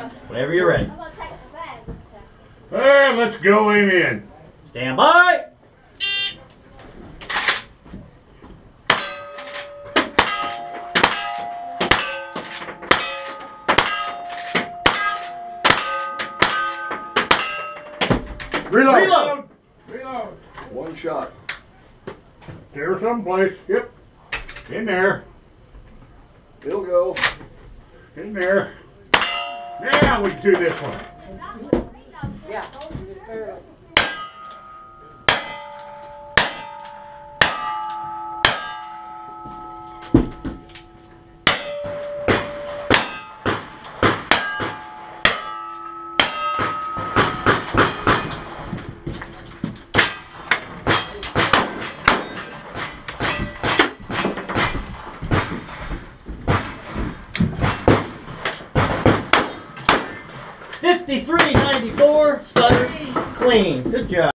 Whenever you're ready. Well, let's go him in. Stand by. Reload. Reload. Reload. One shot. There someplace. Yep. In there. It'll go. In there. Now we can do this one. Yeah. 53.94, sputters, clean. Good job.